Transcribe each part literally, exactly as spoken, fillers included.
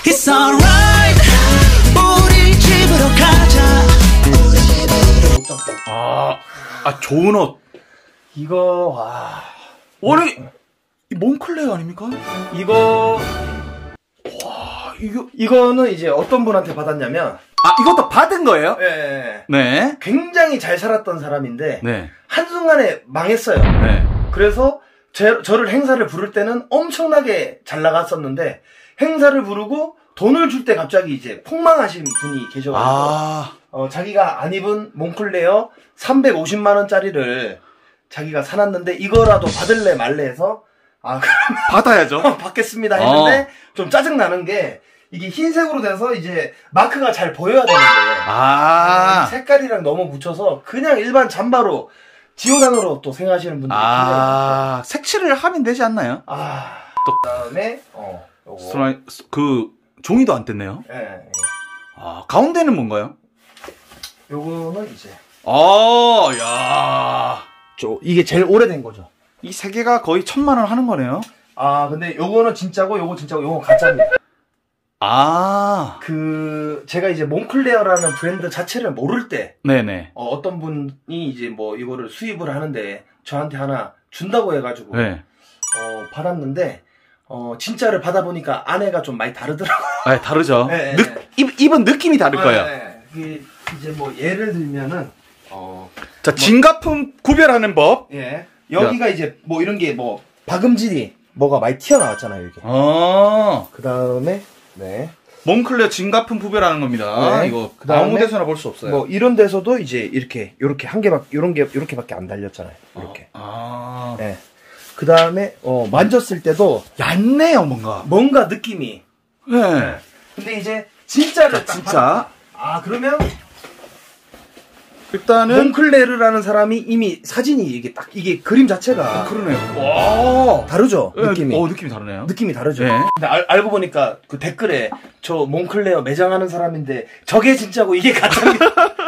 It's alright. 우리 집으로 가자. 우리 집으로. 아, 아 좋은 옷. 이거 와. 원래 이 몽클레어 아닙니까? 이거 와, 이거 이거는 이제 어떤 분한테 받았냐면 아 이것도 받은 거예요? 예, 네. 굉장히 잘 살았던 사람인데 네. 한순간에 망했어요. 네. 그래서 제, 저를 행사를 부를 때는 엄청나게 잘 나갔었는데 행사를 부르고 돈을 줄 때 갑자기 이제 폭망하신 분이 계셔가지고 아. 어, 자기가 안 입은 몽클레어 삼백오십만 원짜리를 자기가 사놨는데 이거라도 받을래 말래 해서 아 그럼 받아야죠. 받겠습니다 했는데 어. 좀 짜증나는 게 이게 흰색으로 돼서 이제 마크가 잘 보여야 되는데 아. 색깔이랑 너무 묻혀서 그냥 일반 잠바로 지오단으로 또 생각하시는 분들이 아, 색칠을 하면 되지 않나요? 아, 또 그다음에 어, 요거. 스트라이, 그 종이도 안 뗐네요. 예, 예. 아, 가운데는 뭔가요? 요거는 이제 아, 야. 저 이게 제일 오래된 거죠. 이 세 개가 거의 천만 원 하는 거네요. 아, 근데 요거는 진짜고 요거 진짜고 요거 가짜입니다. 아. 그 제가 이제 몽클레어라는 브랜드 자체를 모를 때 네네. 어, 어떤 분이 이제 뭐 이거를 수입을 하는데 저한테 하나 준다고 해가지고 네. 어, 받았는데 어, 진짜를 받아보니까 안에가 좀 많이 다르더라고요. 아, 다르죠. 네, 느, 네. 입, 입은 느낌이 다를 거예요. 네, 네. 이제 뭐 예를 들면은 어, 자, 진가품 구별하는 법. 예. 여기가 이제 뭐 이런 게 뭐 박음질이 뭐가 많이 튀어나왔잖아요, 이게. 어. 그 다음에 네. 몽클레어 진가품 구별하는 겁니다. 네. 이거 그다음에 아무 데서나 볼 수 없어요. 뭐 이런 데서도 이제 이렇게 요렇게 한 개밖에 요런 게 요렇게밖에 안 달렸잖아요. 이렇게. 아. 네. 그 다음에 어 만졌을 때도 얇네요, 뭔가. 뭔가 느낌이. 네. 근데 이제 진짜를 자, 딱 진짜. 받았다. 아 그러면 일단은 몽클레르라는 사람이 이미 사진이 이게 딱 이게 그림 자체가 그러네요. 와. 다르죠. 네, 느낌이. 어, 느낌이 다르네요. 느낌이 다르죠. 네. 근데 알, 알고 보니까 그 댓글에 저 몽클레어 매장하는 사람인데 저게 진짜고 이게 가짜입니다.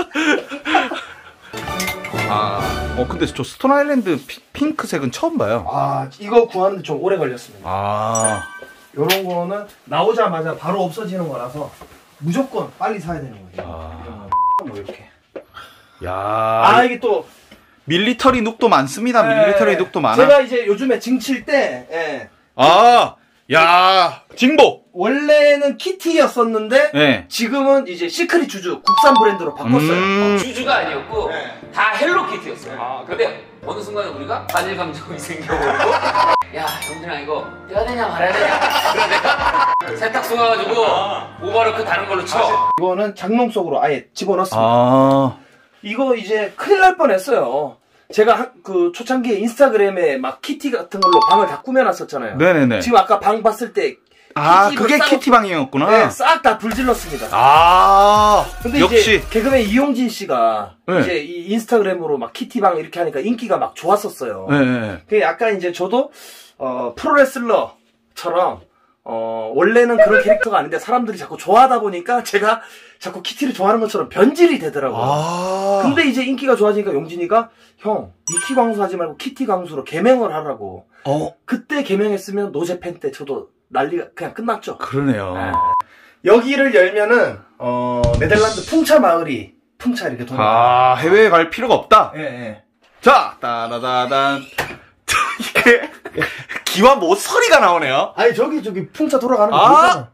아. 어, 근데 저 스톤 아일랜드 피, 핑크색은 처음 봐요. 아 이거 구하는데 좀 오래 걸렸습니다. 아. 요런 거는 나오자마자 바로 없어지는 거라서 무조건 빨리 사야 되는 거예요. 아. 이런 거. 뭐 이렇게. 야. 아 이게 또 밀리터리 룩도 많습니다. 예, 밀리터리 룩도 많아. 제가 이제 요즘에 징칠 때 예, 아. 야. 징복. 원래는 키티였었는데 네. 지금은 이제 시크릿 주주 국산 브랜드로 바꿨어요. 음. 주주가 아니었고 네. 다 헬로키티였어요. 아, 근데 어느 순간에 우리가 반일 감정이 생겨버리고 야 영준아 이거 떼야 되냐 말아야 되냐 그래 내가 세탁소 가가지고 오버로크 다른 걸로 쳐. 이거는 장롱 속으로 아예 집어넣습니다. 아. 이거 이제 큰일 날 뻔했어요. 제가 한, 그 초창기에 인스타그램에 막 키티 같은 걸로 방을 다 꾸며놨었잖아요. 네네네. 지금 아까 방 봤을 때 아, 키티로 그게 싹- 키티방이었구나. 네, 싹 다 불질렀습니다. 아. 근데 역시. 이제 개그맨 이용진 씨가 네. 이제 이 인스타그램으로 막 키티방 이렇게 하니까 인기가 막 좋았었어요. 네, 네. 그 약간 이제 저도 어, 프로레슬러처럼 어, 원래는 그런 캐릭터가 아닌데 사람들이 자꾸 좋아하다 보니까 제가 자꾸 키티를 좋아하는 것처럼 변질이 되더라고요. 아. 근데 이제 인기가 좋아지니까 용진이가 형 미키 광수 하지 말고 키티 광수로 개명을 하라고. 어, 그때 개명했으면 노제팬 때 저도 난리가 그냥 끝났죠. 그러네요. 네. 여기를 열면은 어, 네덜란드 풍차 마을이 풍차 이렇게 도는. 아, 해외에 갈 필요가 없다. 예, 예. 자, 따다다단. 이게 기와 모서리가 나오네요. 아니 저기 저기 풍차 돌아가는 거 아. 보이잖아.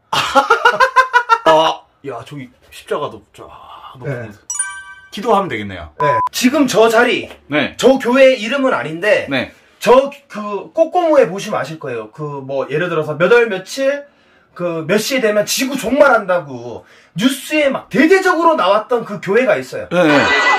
아, 야, 저기 십자가도 쫙 높은 네. 곳. 기도하면 되겠네요. 네. 지금 저 자리, 네. 저 교회 이름은 아닌데 네. 저 그 꼬꼬무에 보시면 아실 거예요. 그 뭐 예를 들어서 몇 월 며칠 그 몇 시에 되면 지구 종말한다고 뉴스에 막 대대적으로 나왔던 그 교회가 있어요. 네.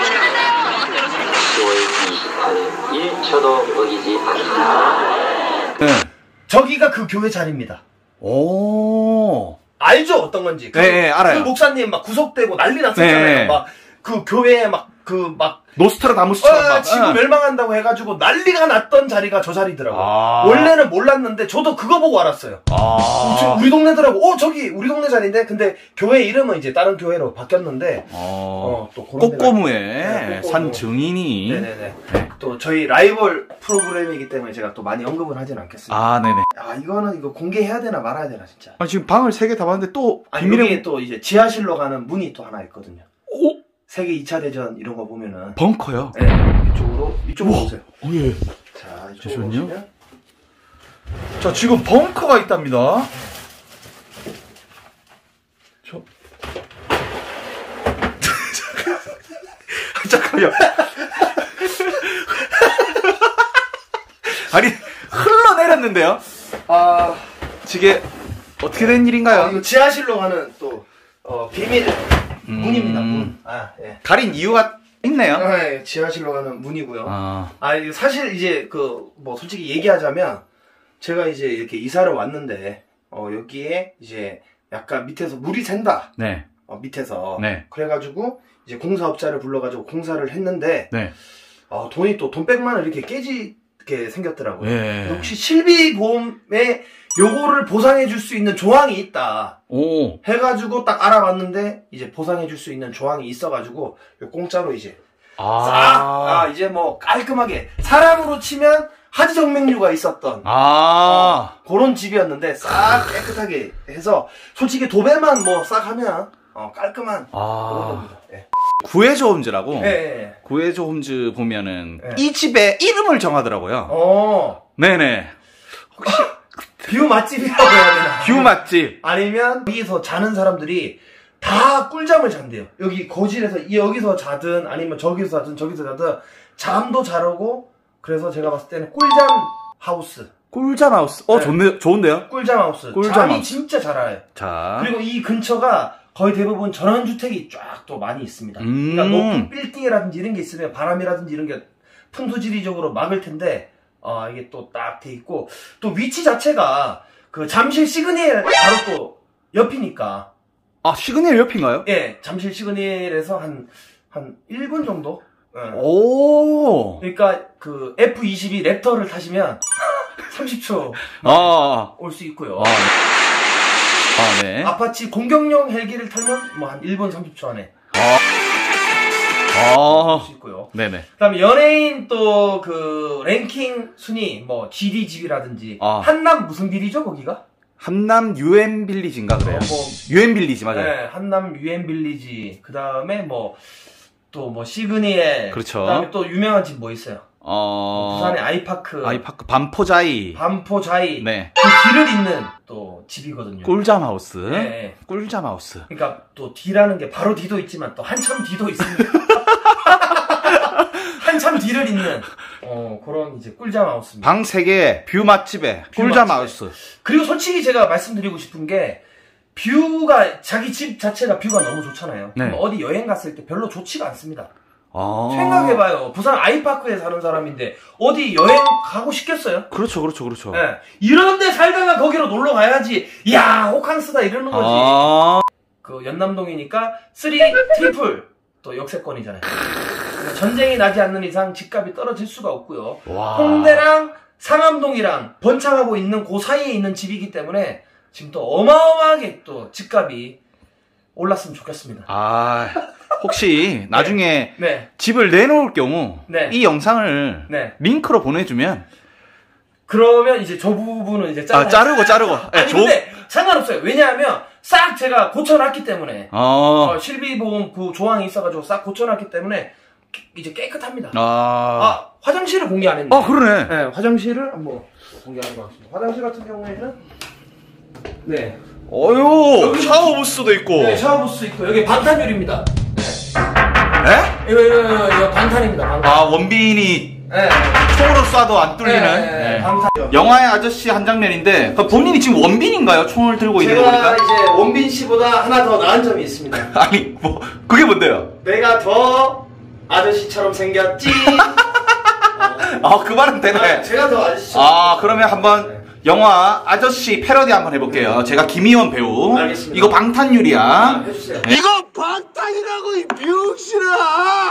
일 초도 먹이지 않는다. 네. 저기가 그 교회 자리입니다. 오. 알죠? 어떤 건지. 그, 네, 네, 알아요. 그 목사님 막 구속되고 난리 났었잖아요. 네. 막 그 교회에 막 그 막 노스트라다무스처럼 어, 막 지구 예. 멸망한다고 해가지고 난리가 났던 자리가 저 자리더라고요. 아. 원래는 몰랐는데 저도 그거 보고 알았어요. 아. 지금 우리 동네더라고. 어 저기 우리 동네 자리인데 근데 교회 이름은 이제 다른 교회로 바뀌었는데 어, 어, 또 그런 꼬꼬무에 네, 꼬꼬무. 산 증인이 네네네. 또 저희 라이벌 프로그램이기 때문에 제가 또 많이 언급을 하진 않겠습니다. 아 네네. 아 이거는 이거 공개해야 되나 말아야 되나 진짜. 아, 지금 방을 세 개 다 봤는데 또 아니 비밀의 여기에 또 이제 지하실로 가는 문이 또 하나 있거든요. 오 세계 이 차 대전 이런 거 보면은 벙커요. 네 이쪽으로 이쪽으로 우와. 오세요. 어, 예. 자 이쪽으로 잠시만요. 오시면 자 지금 벙커가 있답니다. 저 잠깐만요. 아니 흘러내렸는데요. 아 이게 어떻게 된 일인가요? 어, 이거 지하실로 가는 또 어, 비밀 음. 문입니다. 문. 아 예. 가린 이유가 있네요. 아, 예. 지하실로 가는 문이고요. 아, 아, 이거 사실 이제 그 뭐 솔직히 얘기하자면 제가 이제 이렇게 이사를 왔는데 어, 여기에 이제 약간 밑에서 물이 샌다. 네, 어, 밑에서. 네. 그래가지고 이제 공사업자를 불러가지고 공사를 했는데 네. 어, 돈이 또 돈 백만을 이렇게 깨지게 생겼더라고요. 예. 혹시 실비보험에 요거를 보상해줄 수 있는 조항이 있다. 오, 해가지고 딱 알아봤는데 이제 보상해줄 수 있는 조항이 있어가지고 요 공짜로 이제 아, 싹! 아, 이제 뭐 깔끔하게 사람으로 치면 하지정맥류가 있었던 아, 그런 집이었는데 싹 깨끗하게 해서 솔직히 도배만 뭐 싹 하면 어, 깔끔한 그런 아. 겁니다. 예. 구해줘 홈즈라고. 예, 예. 구해줘 홈즈 보면은 네. 이 집의 이름을 정하더라고요. 어, 네네. 뷰 맛집이라고 해야 되나? 뷰 맛집. 아니면 여기서 자는 사람들이 다 꿀잠을 잔대요. 여기 거실에서 여기서 자든 아니면 저기서 자든 저기서 자든 잠도 잘 오고 그래서 제가 봤을 때는 꿀잠 하우스. 꿀잠 하우스. 어, 네. 좋네, 좋은데요? 꿀잠 하우스. 꿀잠 잠이 하우스. 진짜 잘 와요. 자. 그리고 이 근처가 거의 대부분 전원주택이 쫙 또 많이 있습니다. 음. 그러니까 높은 빌딩이라든지 이런 게 있으면 바람이라든지 이런 게 풍수지리적으로 막을 텐데 어, 이게 또 딱 돼 있고 또 위치 자체가 그 잠실 시그니엘 바로 또 옆이니까 아, 시그널 옆인가요? 예 잠실 시그니엘에서 한 한 일 분 정도 예. 오. 그러니까 그 에프 이십이 랩터를 타시면 삼십 초 아. 올 수 있고요. 아, 아, 네. 아파치 공격용 헬기를 타면 뭐 한 일 분 삼십 초 안에 아. 올 수 있고요. 네네. 그다음에 연예인 또 그 랭킹 순위 뭐 지디집이라든지 아. 한남 무슨 빌이죠 거기가? 한남 유엔 빌리지인가 그래요? 어, 뭐 유엔 빌리지 맞아요. 네, 한남 유엔 빌리지. 그다음에 뭐 또 뭐 시그니엘. 그렇죠. 그다음에 또 유명한 집 뭐 있어요? 어. 부산의 아이파크. 아이파크 반포자이. 반포자이. 네. 그 뒤를 잇는 또 집이거든요. 꿀잠 하우스. 네, 네. 꿀잠 하우스. 그러니까 또 뒤라는 게 바로 뒤도 있지만 또 한참 뒤도 있습니다. 한참 뒤를 잇는 어 그런 이제 꿀잠 하우스입니다. 방 세 개, 뷰 맛집에 뷰 꿀잠 맛집에. 하우스. 그리고 솔직히 제가 말씀드리고 싶은 게 뷰가 자기 집 자체가 뷰가 너무 좋잖아요. 네. 그럼 어디 여행 갔을 때 별로 좋지가 않습니다. 아. 생각해봐요. 부산 아이파크에 사는 사람인데 어디 여행 가고 싶겠어요? 그렇죠, 그렇죠, 그렇죠. 예. 이런데 살다가 거기로 놀러 가야지. 이야 호캉스다 이러는 거지. 아. 그 연남동이니까 쓰리 트리플 또 역세권이잖아요. 그러니까 전쟁이 나지 않는 이상 집값이 떨어질 수가 없고요. 와. 홍대랑 상암동이랑 번창하고 있는 그 사이에 있는 집이기 때문에 지금 또 어마어마하게 또 집값이 올랐으면 좋겠습니다. 아. 혹시 나중에 네, 집을 내놓을 경우 네. 이 영상을 네. 링크로 보내주면 그러면 이제 저 부분은 이제 아, 자르고 자르고. 예, 아니 조- 근데 상관없어요. 왜냐하면 싹 제가 고쳐놨기 때문에 어. 어, 실비보험 그 조항이 있어가지고 싹 고쳐놨기 때문에 이제 깨끗합니다. 아. 아 화장실을 공개 안 했네. 아, 그러네. 네, 화장실을 한번 공개하는 것 같습니다. 화장실 같은 경우에는 네, 어유, 여기- 샤워 부스도 있고. 네 샤워부스 있고 여기 방탄유리입니다. 예? 이거 이거 이거, 이거 방탄입니다. 방탄. 아, 원빈이 네, 총으로 쏴도 안 뚫리는. 네, 네, 네. 방탄. 영화의 아저씨 한 장면인데, 그 본인이 지금 원빈인가요? 총을 들고 있는 거 제가 보니까? 이제 원빈 씨보다 하나 더 나은 점이 있습니다. 아니, 뭐, 그게 뭔데요? 내가 더 아저씨처럼 생겼지. 아, 그 말은 되네. 아, 제가 더 아저씨처럼. 아, 그러면 한번 영화 아저씨 패러디 한번 해볼게요. 제가 김희원 배우. 알겠습니다. 이거 방탄유리야. 해주세요. 이거 방탄이라고 이 병신아.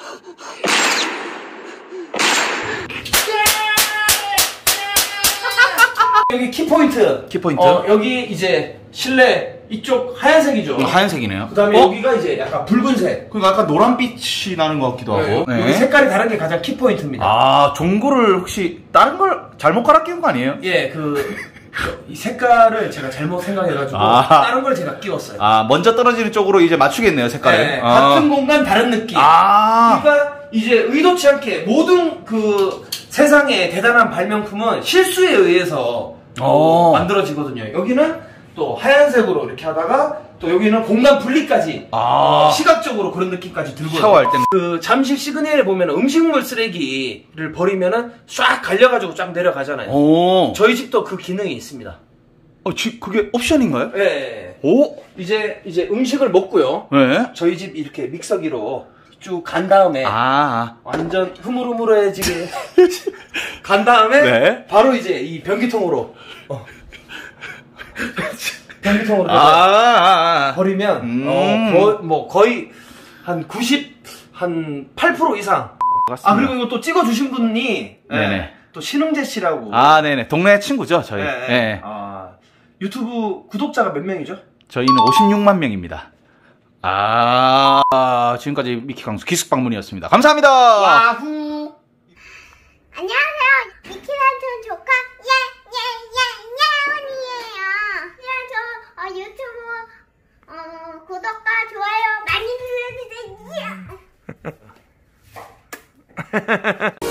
여기 키포인트. 키포인트. 어, 여기 이제 실내 이쪽 하얀색이죠. 음, 하얀색이네요. 그 다음에 어? 여기가 이제 약간 붉은색. 그리고 약간 노란빛이 나는 것 같기도 하고. 네. 여기 색깔이 다른 게 가장 키포인트입니다. 아, 종구를 혹시 다른 걸 잘못 갈아 끼운 거 아니에요? 예, 그, 이 색깔을 제가 잘못 생각해가지고, 아. 다른 걸 제가 끼웠어요. 아, 먼저 떨어지는 쪽으로 이제 맞추겠네요, 색깔을. 네, 아. 같은 공간, 다른 느낌. 아. 그러니까 이제 의도치 않게 모든 그 세상의 대단한 발명품은 실수에 의해서 어. 만들어지거든요. 여기는 또 하얀색으로 이렇게 하다가 또 여기는 공간 분리까지 아. 어, 시각적으로 그런 느낌까지 들고 샤워할 때는. 그 잠실 시그니엘에 보면 음식물 쓰레기를 버리면은 쫙 갈려가지고 쫙 내려가잖아요. 오. 저희 집도 그 기능이 있습니다. 어, 지, 그게 옵션인가요? 네. 오. 이제 이제 음식을 먹고요. 네. 저희 집 이렇게 믹서기로 쭉 간 다음에 아. 완전 흐물흐물해지게 간 다음에 네. 바로 이제 이 변기통으로 어. 변기통으로 아. 아, 아. 버리면 음. 어, 거, 뭐 거의 한 구십, 한 팔 퍼센트 이상. 맞습니다. 아 그리고 이거 또 찍어주신 분이 네네. 예, 또 신흥재 씨라고. 아, 네네. 동네 친구죠, 저희. 예, 네. 예. 아, 유튜브 구독자가 몇 명이죠? 저희는 오십육만 명입니다. 아, 지금까지 미키 강수 기숙방문이었습니다. 감사합니다. 와후. 안녕하세요. 미키란촌 조카 예예예예원이에요. 그래서 유튜브 어, 구독과 좋아요 많이 눌러주세요.